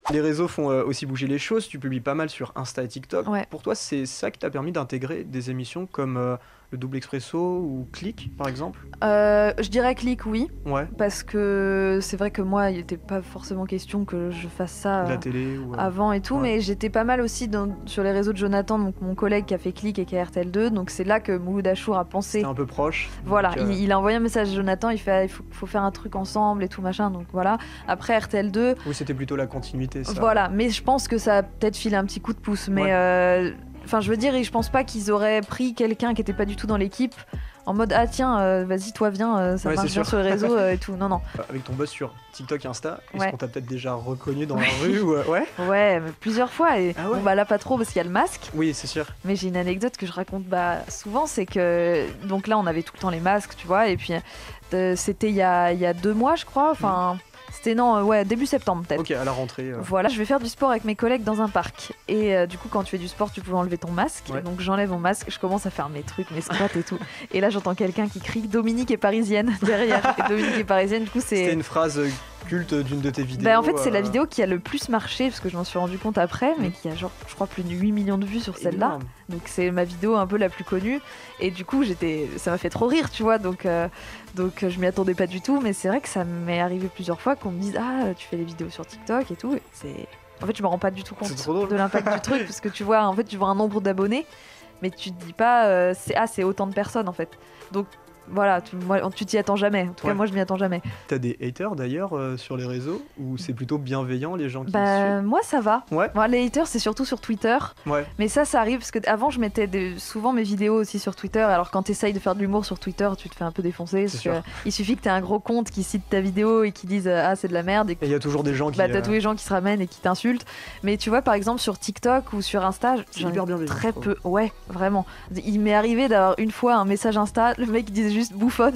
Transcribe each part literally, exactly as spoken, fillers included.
Les réseaux font euh, aussi bouger les choses, tu publies pas mal sur Insta et TikTok. Ouais. Pour toi, c'est ça qui t'a permis d'intégrer des émissions comme euh, le Double Expresso ou Click, par exemple? Euh, je dirais Click, oui, Ouais, parce que c'est vrai que moi, il n'était pas forcément question que je fasse ça de la euh, télé ou... euh, avant et tout, ouais. mais j'étais pas mal aussi dans- sur les réseaux de Jonathan, donc mon collègue qui a fait Click et qui a R T L deux, donc c'est là que Mouloud Achour a pensé. C'était un peu proche. Voilà, donc, euh, il, il a envoyé un message à Jonathan, il fait ah, il faut, faut faire un truc ensemble et tout machin, donc voilà. Après R T L deux, Oui, c'était plutôt la continuité, ça. voilà, mais je pense que ça a peut-être filé un petit coup de pouce, mais Ouais. euh, enfin je veux dire, je pense pas qu'ils auraient pris quelqu'un qui était pas du tout dans l'équipe en mode ah tiens, euh, vas-y toi viens, euh, ça Ouais, marche c'est bien sûr. sur les réseaux euh, et tout. Non non. Avec ton buzz sur TikTok et Insta, est-ce Ouais. qu'on t'a peut-être déjà reconnu dans la rue ou... euh, Ouais. Ouais, mais plusieurs fois et Ah ouais. bon bah là pas trop parce qu'il y a le masque. Oui, c'est sûr. Mais j'ai une anecdote que je raconte bah, souvent, c'est que donc là on avait tout le temps les masques, tu vois, et puis euh, c'était il y a, il y a deux mois je crois, enfin c'était non, euh, ouais début septembre peut-être. Ok, à la rentrée. euh, Voilà, je vais faire du sport avec mes collègues dans un parc. Et euh, du coup, quand tu fais du sport, tu peux enlever ton masque. Ouais. Donc j'enlève mon masque, je commence à faire mes trucs, mes squats et tout. Et là, j'entends quelqu'un qui crie Dominique est parisienne derrière. Et Dominique est parisienne, du coup, C'était c'est. une phrase euh, culte d'une de tes vidéos. Bah, en fait, c'est la euh, vidéo qui a le plus marché, parce que je m'en suis rendu compte après, mais qui a genre, je crois, plus de huit millions de vues sur celle-là. énorme. Donc c'est ma vidéo un peu la plus connue. Et du coup, j'étais, ça m'a fait trop rire, tu vois. Donc, euh, donc euh, je m'y attendais pas du tout. Mais c'est vrai que ça m'est arrivé plusieurs fois qu'on me dise ah, tu fais les vidéos sur TikTok et tout. Et c'est... En fait, je me rends pas du tout compte C'est trop drôle. de l'impact du truc, parce que tu vois, en fait, tu vois un nombre d'abonnés, mais tu te dis pas euh, c'est ah, c'est autant de personnes en fait. Donc voilà, tu, moi, tu t'y attends jamais. En tout Ouais. cas, moi, je m'y attends jamais. T'as des haters d'ailleurs euh, sur les réseaux ou c'est plutôt bienveillant les gens qui Bah, moi, ça va. te suivent? Ouais, Moi, les haters, c'est surtout sur Twitter. ouais. Mais ça, ça arrive parce que avant, je mettais des- souvent mes vidéos aussi sur Twitter. Alors, quand t'essayes de faire de l'humour sur Twitter, tu te fais un peu défoncer. C'est Parce que sûr. il suffit que t'aies un gros compte qui cite ta vidéo et qui dise euh, ah, c'est de la merde. Et que Et il y a toujours des gens qui. bah, t'as euh, tous les gens qui se ramènent et qui t'insultent. Mais tu vois, par exemple, sur TikTok ou sur Insta, C'est j'en ai hyper bienveillant, très je trouve. peu. Ouais, vraiment. Il m'est arrivé d'avoir une fois un message Insta, le mec disait juste bouffonne.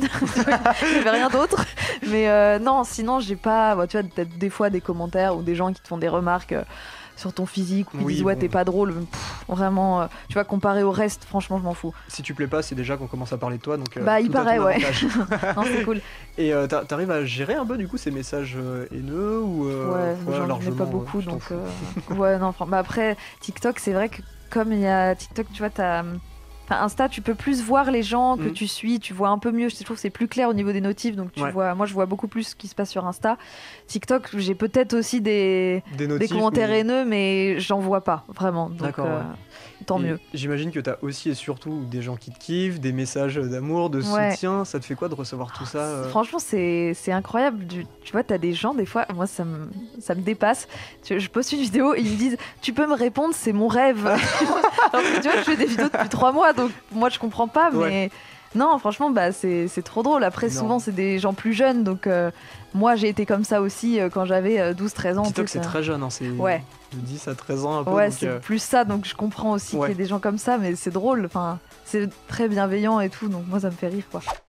Il n'y avait rien d'autre. Mais euh, non, sinon, j'ai pas. Bah, tu vois, peut-être des fois des commentaires ou des gens qui te font des remarques euh, sur ton physique ou qui Oui, disent ouais, bon. t'es pas drôle. Pff, vraiment, euh, tu vois, comparé au reste, franchement, je m'en fous. Si tu plais pas, c'est déjà qu'on commence à parler de toi. Donc, euh, Bah, il tout à ton paraît, ouais. avantage. Non, c'est cool. Et euh, t'a- t'arrives à gérer un peu du coup ces messages euh, haineux ou. euh, Ouais, moi, j'en ai largement, pas euh, beaucoup, tu t'en donc. fous. euh, ouais, non, fran- bah, après, TikTok, c'est vrai que comme il y a TikTok, tu vois, t'as. Enfin, Insta, tu peux plus voir les gens que Mm. tu suis, tu vois un peu mieux. Je trouve que c'est plus clair au niveau des notifs, donc tu Ouais. vois. Moi, je vois beaucoup plus ce qui se passe sur Insta. TikTok, j'ai peut-être aussi des, Des des notifs. commentaires mais- haineux, mais j'en vois pas vraiment. Donc, D'accord, euh, ouais. tant Et mieux. J'imagine que t'as aussi et surtout des gens qui te kiffent, des messages d'amour, de Ouais. soutien. Ça te fait quoi de recevoir tout ça euh Franchement, c'est c'est incroyable. Du- tu vois, t'as des gens, des fois, moi, ça me, ça me dépasse. Tu- je poste une vidéo et ils me disent tu peux me répondre, c'est mon rêve. Alors que tu vois, je fais des vidéos depuis trois mois, donc moi, je comprends pas, mais. Ouais. Non, franchement, bah, c'est c'est trop drôle. Après, Énorme. souvent, c'est des gens plus jeunes. Donc, euh, moi, j'ai été comme ça aussi euh, quand j'avais douze treize ans. TikTok, tu sais, c'est ça- très jeune, hein, c'est Ouais. de dix à treize ans un peu. Ouais, donc, c'est euh, plus ça. Donc, je comprends aussi Ouais. qu'il y ait des gens comme ça, mais c'est drôle. Enfin, c'est très bienveillant et tout. Donc, moi, ça me fait rire, quoi.